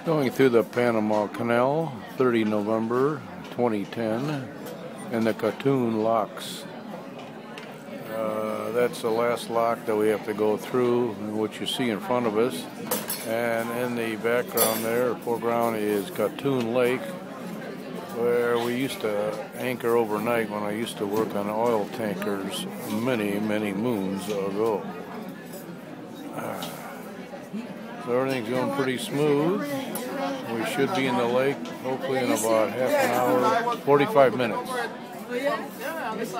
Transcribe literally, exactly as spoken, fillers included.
Going through the Panama Canal, thirtieth of November twenty ten, and the Katoon locks. Uh, that's the last lock that we have to go through, what you see in front of us. And in the background there, foreground, is Katoon Lake, where we used to anchor overnight when I used to work on oil tankers many, many moons ago. Uh, so everything's going pretty smooth. We should be in the lake hopefully in about half an hour, forty-five minutes.